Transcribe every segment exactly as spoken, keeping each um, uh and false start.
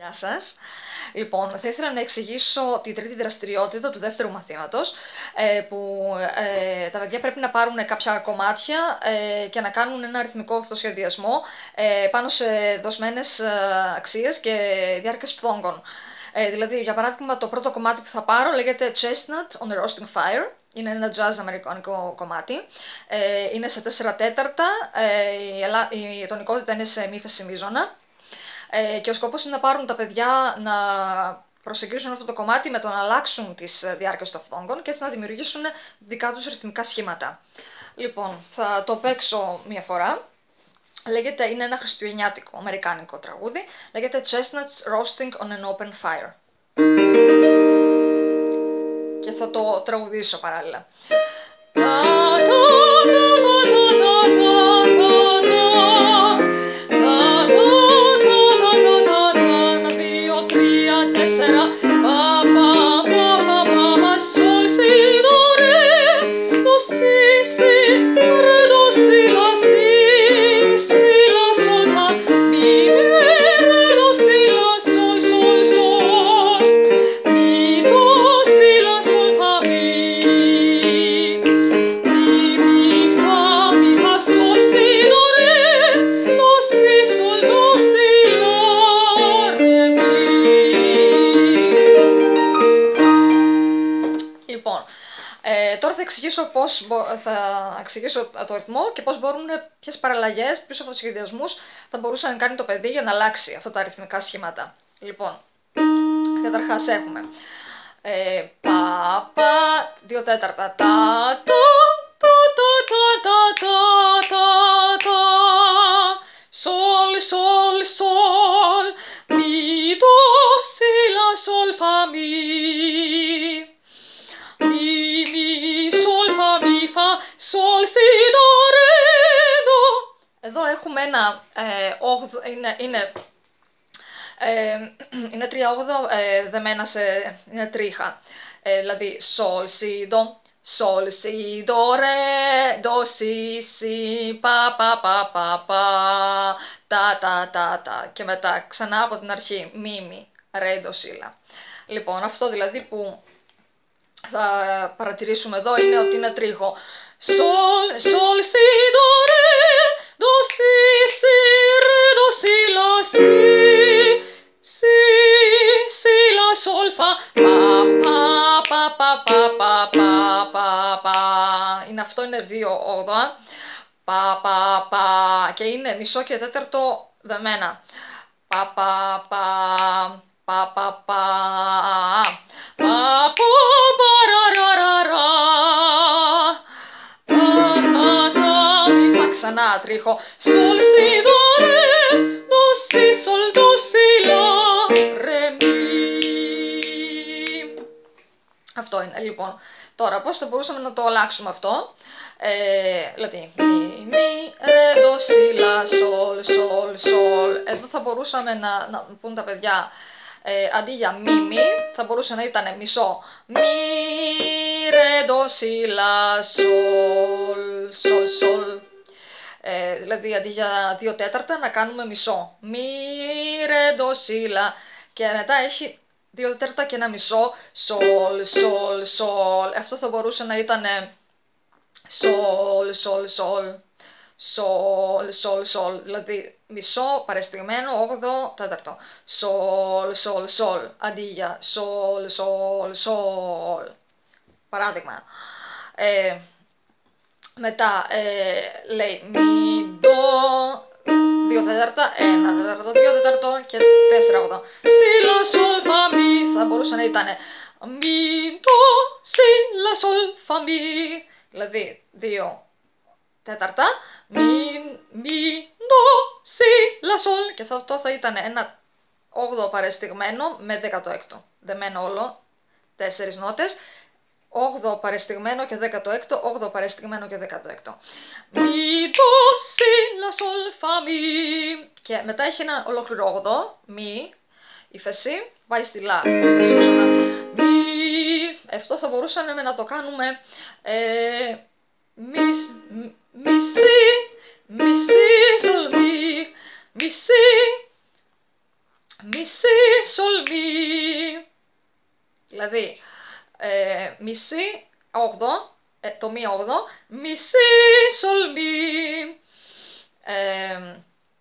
Γεια σας. Λοιπόν, θα ήθελα να εξηγήσω τη τρίτη δραστηριότητα του δεύτερου μαθήματος, που ε, τα παιδιά πρέπει να πάρουν κάποια κομμάτια ε, και να κάνουν ένα αριθμικό αυτοσχεδιασμό ε, πάνω σε δοσμένες αξίες και διάρκειες φθόγκων. Ε, δηλαδή, για παράδειγμα, το πρώτο κομμάτι που θα πάρω λέγεται Chestnut on a Roasting Fire. Είναι ένα jazz αμερικανικό κομμάτι. Ε, είναι σε τέσσερα τέταρτα, ε, η, ελα... η τονικότητα είναι σε μη φεσιμίζωνα. Ε, και ο σκοπός είναι να πάρουν τα παιδιά να προσεγγίσουν αυτό το κομμάτι με το να αλλάξουν τις διάρκειες των φθόγκων και έτσι να δημιουργήσουν δικά τους ρυθμικά σχήματα. Λοιπόν, θα το παίξω μία φορά. Λέγεται, είναι ένα χριστουγεννιάτικο αμερικάνικο τραγούδι. Λέγεται Chestnuts Roasting on an Open Fire. Και θα το τραγουδήσω παράλληλα. Λοιπόν, ε, τώρα θα εξηγήσω, πώς, θα εξηγήσω το ρυθμό και πώς μπορούν, ποιες παραλλαγές, ποιους αυτοσχεδιασμούς θα μπορούσε να κάνει το παιδί για να αλλάξει αυτά τα αριθμικά σχήματα. Λοιπόν, καταρχάς έχουμε ε, πα, πα, δύο τέταρτα, τα, το, το, το, το, το, το, το, το, σολ, σολ, σολ, μι, το, σι, λα, σολ, φα, μι. Mi, mi, sol, fa, mi, fa, sol, si, do, re, do. Εδώ έχουμε ένα ε, όγδο, είναι, είναι, ε, είναι τρία όγδο ε, δεμένα σε, είναι τρίχα. Ε, δηλαδή, sol, si, do, sol, si, do, re, do, si, si, pa, pa, pa, pa, pa, ta, ta, ta, ta. Και μετά ξανά από την αρχή, mi, mi, re, do, si, la. Λοιπόν, αυτό δηλαδή που θα παρατηρήσουμε εδώ είναι ότι είναι τρίχο. Sol, sol, si, do, re, do, si, si, re, do, si, la, si, si, si, la, sol, fa, pa, pa, pa, pa, pa, pa, pa, pa. Είναι αυτό, είναι δύο όγδοα. Πα, πα, πα. Και είναι μισό και τέταρτο δεμένα. Πα, πα, πα, πα, πα, πα. Πα, ξανά τρίχο. Sol, si, do, re, do, si, sol, do, si, la, re, mi. Αυτό είναι. Λοιπόν, τώρα πώς θα μπορούσαμε να το αλλάξουμε αυτό. Ε, δηλαδή, mi, mi, re, do, si, la, sol, sol, sol. Εδώ θα μπορούσαμε να, να πούν τα παιδιά, ε, αντί για mi, mi, θα μπορούσε να ήταν μισό. Mi, re, do, si, la, sol, sol, sol. Ε, δηλαδή αντί για δύο τέταρτα να κάνουμε μισό. Μι, ρε, ντο, σι, λα. Και μετά έχει δύο τέταρτα και ένα μισό. Σολ, σολ, σολ. Αυτό θα μπορούσε να ήταν σολ, σολ, σολ. Σολ, σολ, σολ. Δηλαδή μισό παρεστηγμένο, όγδοο, τέταρτο. Σολ, σολ, σολ. Αντί για σολ, σολ, σολ. Παράδειγμα. Ε, Μετά ε, λέει μι, ντο, δύο τέταρτα, ένα τέταρτο, δύο τέταρτο και τέσσερα όγδοα. Σι, λα, σολ, φα, μι. Θα μπορούσε να ήταν μι, ντο, σι, λα, σολ, φα, μι. Δηλαδή δύο τέταρτα, μι, μι, ντο, σι, λα, σολ. Και αυτό θα ήταν ένα όγδοο παρεστηγμένο με δέκατο έκτο. Δεμένο όλο, τέσσερις νότες. όγδοο παρεστηγμένο και δέκατο έκτο, όγδοο παρεστηγμένο και δέκατο έκτο. Μι, ντο, σι, λα, σολ, φα, μι. Και μετά έχει ένα ολόκληρο όγδοο, μι, ύφεση, πάει στη λα, ύφεση ξανά. Μι, αυτό θα μπορούσαμε να το κάνουμε ε, μι, μι, σι, μι, σι, σολ, μι, μι, σι, μι, σι, σολ, μι. Δηλαδή, ε, μι, σι, όγδοο, ε, το μι όγδοο, μι, σι, σολ, μι. Ε,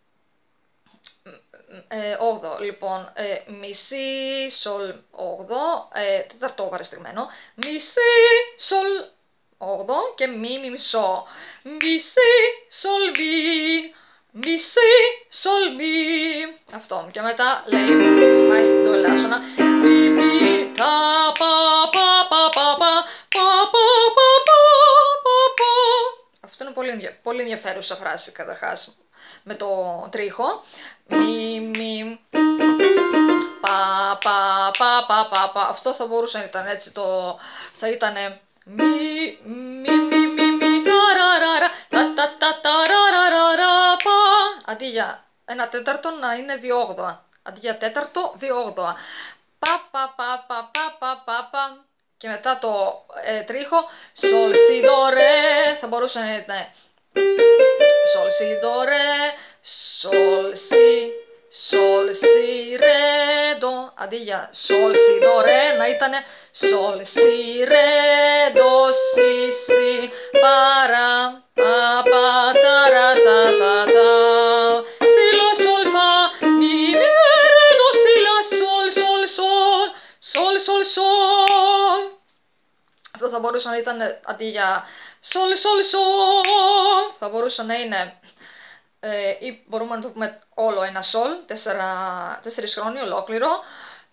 ε, όγδοο, λοιπόν, ε, μι, σι, σολ, όγδοο, ε, τέταρτο παραστηγμένο, μι, σι, σολ, όγδοο και μι, μι μισό, μι, σι, σολ, μι, μι, σι, σολ, μι. Αυτό, και μετά λέει, πάει στην το ελάσσονα, μι, μι, τα, πα, πα, πα, πα, πα, πα, πα, πα, πα, πα. Αυτό είναι πολύ, πολύ ενδιαφέρουσα φράση καταρχάς με το τρίχο. Μι, μι, πα, πα, πα, πα, πα, πα. Αυτό θα μπορούσε να ήταν έτσι, το, θα ήταν μι, μι, μι, μι, μι, ταραραρα, τα, τα, τα, ταραραρα, πα. Αντί για ένα τέταρτο να είναι δύο όγδοα. Αντί για τέταρτο, δύο όγδοα. Πα, πα, πα, πα, πα, πα, πα, πα. Και μετά το ε, τρίχο, σολ, σι, δο, ρε, θα μπορούσε να είναι σολ, σι, δο, ρε, σολ, σι, σολ, σι, ρε, δο. Αντί για σολ, σι, δο, ρε, να ήταν σολ, σι, ρε, δο, σι, σι, παρα, πα, πα, ταρα, τα, τα, τα. Σι, λα, σολ, φα, μι, μι, ρε, δο, σι, λα, σολ, σολ, σολ, σολ, σολ, σολ. Αυτό θα μπορούσε να ήταν αντί για σολ, σολ, σολ, θα μπορούσε να είναι ε, ή μπορούμε να το πούμε όλο ένα σολ, τέσσερα, τέσσερις χρόνοι ολόκληρο,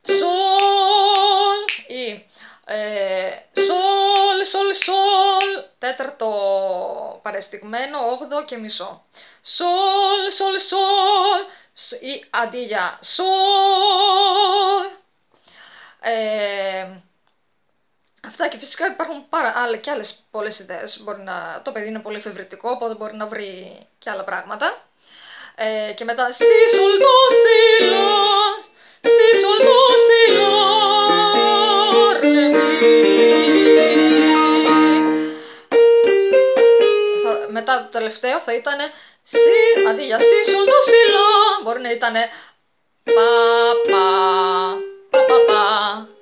σολ ή ε, σολ, σολ, σολ, τέταρτο παρεστηγμένο, όγδοο και μισό, σολ, σολ, σολ, ή αντί για σολ. Ε, Αυτά, και φυσικά υπάρχουν πάρα, άλλα, και άλλες πολλές ιδέες. Μπορεί να, το παιδί είναι πολύ εφευρετικό, οπότε μπορεί να βρει και άλλα πράγματα. Ε, και μετά σι, σολ, δο, σι, λα, σι, σολ, δο, σι, λα, ρε, μι. Μετά το τελευταίο θα ήταν σι, αντί για σι, σολ, δο, σι, λα, μπορεί να ήταν πα, πα, πα, πα, πα.